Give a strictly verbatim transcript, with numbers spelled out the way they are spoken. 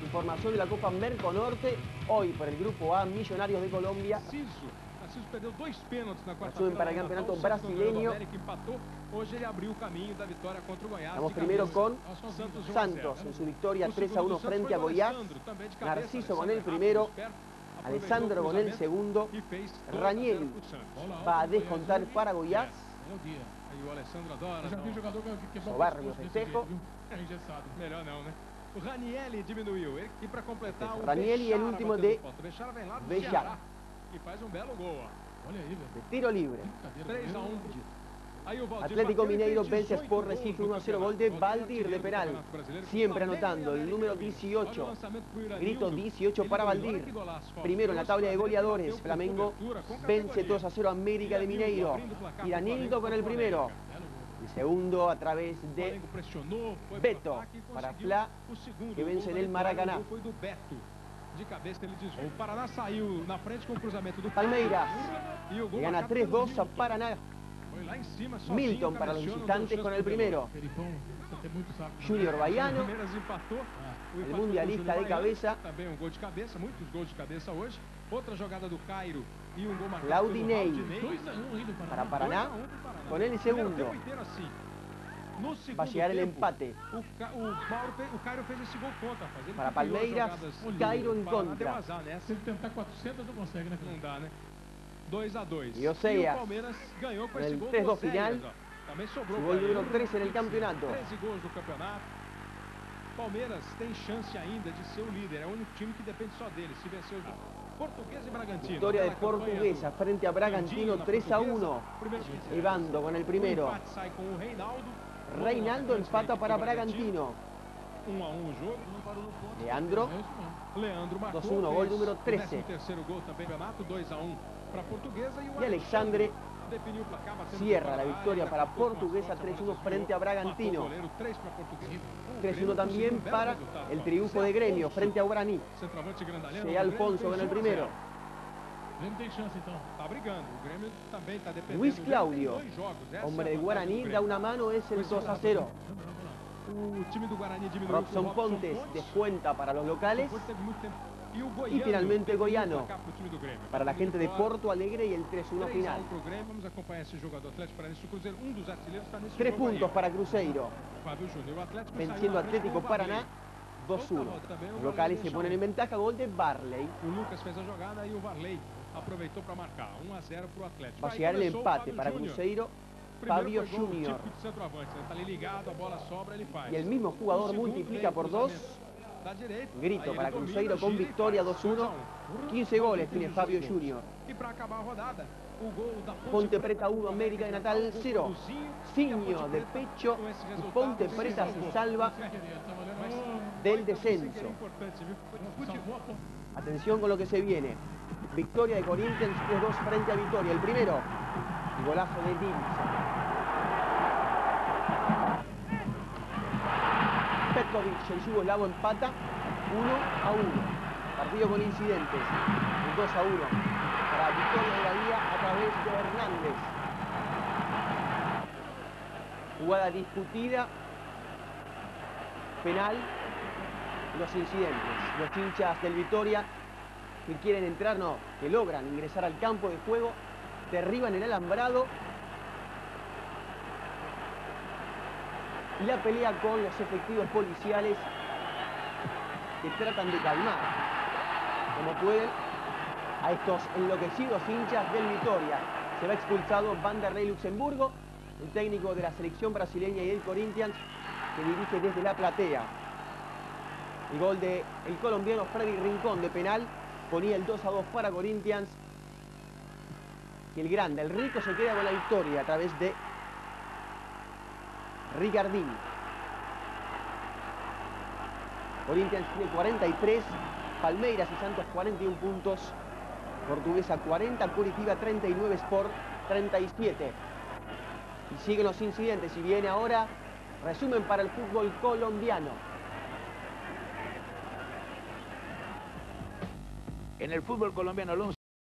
Información de la Copa Merconorte. Hoy por el Grupo A, Millonarios de Colombia. Narciso perdeu dois pênaltis na quarta-feira para el campeonato brasileño. Hoje ele abriu o caminho da vitória contra o Goiás. Estamos primero con Santos en su victoria tres a uno frente a Goiás. Narciso con el primero, Alessandro con el segundo. Ranieri va a descontar para Goiás. Soberbio festejo. Melhor não, né? O Ranieri diminuiu. E para completar, o Ranieri, el último de Bellar. E faz um belo gol, ó. Olha aí, velho. De tiro libre. três a um. Atlético Mineiro vence a Sport Recife uno a cero, gol de Valdir de penal. Siempre anotando el número dieciocho. Grito dieciocho para Valdir. Primero en la tabla de goleadores. Flamengo vence dos a cero a América de Mineiro. Iranildo con el primero. El segundo a través de Beto para Fla, que vence en el Maracaná. De cabeça ele desviou. O Paraná saiu na frente com o cruzamento do Palmeiras. Gana tres dos a Paraná. Milton para los visitantes con el primero. Junior Baiano, el mundialista de cabeza. Também um gol de cabeça, muitos gols de cabeça hoje. Outra jogada do Cairo e um gol marcado. Claudinei para Paraná con el segundo. Va a llegar el empate. O, o, Mauro, o Cairo fez esse gol contra. Para Palmeiras, Cairo en contra. Se ele tentar quatrocentos não consegue, né? Não dá, né? dois a dois. Y Oseas, o Palmeiras ganhou com esse el gol tres dos do Oseas, final, também sobrou su gol número trece en el campeonato. treze gols no campeonato. Palmeiras tem chance ainda de ser o líder. É o único time que depende só dele. Se vencer os Portuguesa y Bragantino. Victoria de Portuguesa frente a Bragantino tres a uno. Evando con el primero. Reinaldo empata para Bragantino. um a um o jogo. Leandro. Leandro marcou. dos a uno, gol número trece. terceiro gol também, campeonato, dois a um para Portuguesa. Y Alexandre cierra la victoria para Portuguesa tres a uno frente a Bragantino. tres a uno también para el triunfo de Gremio frente a Guaraní. C. Alfonso con el primero. Luis Claudio, hombre de Guaraní, da una mano, es el dos a cero. Robson Pontes descuenta para los locales. Y finalmente Goiano para la gente de Porto Alegre y el tres a uno final. Tres puntos para Cruzeiro, venciendo Atlético Paraná dos a uno. Los locales se ponen en ventaja, gol de Varley. Va a llegar el empate para Cruzeiro, Fabio Júnior. Y el mismo jugador multiplica por dos. Grito para Cruzeiro con victoria dos a uno. quince goles tiene Fabio Júnior. Ponte Preta uno, América de Natal cero. Ciño de pecho y Ponte Preta se salva del descenso. Atención con lo que se viene. Victoria de Corinthians tres dos frente a Vitória. El primero, y golazo de Dilson. Petkovic, el yugoslavo, empata uno a uno. Partido con incidentes. Un dos a uno para Victoria de Bahía a través de Hernández. Jugada discutida. Penal. Los incidentes. Los hinchas del Vitória que quieren entrar, no, que logran ingresar al campo de juego, derriban el alambrado. Y la pelea con los efectivos policiales que tratan de calmar, como pueden, a estos enloquecidos hinchas del Vitória. Se va expulsado Vanderlei Luxemburgo, el técnico de la selección brasileña y del Corinthians, que dirige desde la platea. El gol del colombiano Freddy Rincón de penal ponía el dos a dos para Corinthians. Y el grande, el rico, se queda con la victoria a través de Ricardini. Corinthians tiene cuarenta y tres, Palmeiras y Santos cuarenta y uno puntos, Portuguesa cuarenta, Curitiba treinta y nueve, Sport treinta y siete. Y siguen los incidentes y viene ahora resumen para el fútbol colombiano. En el fútbol colombiano, Alonso.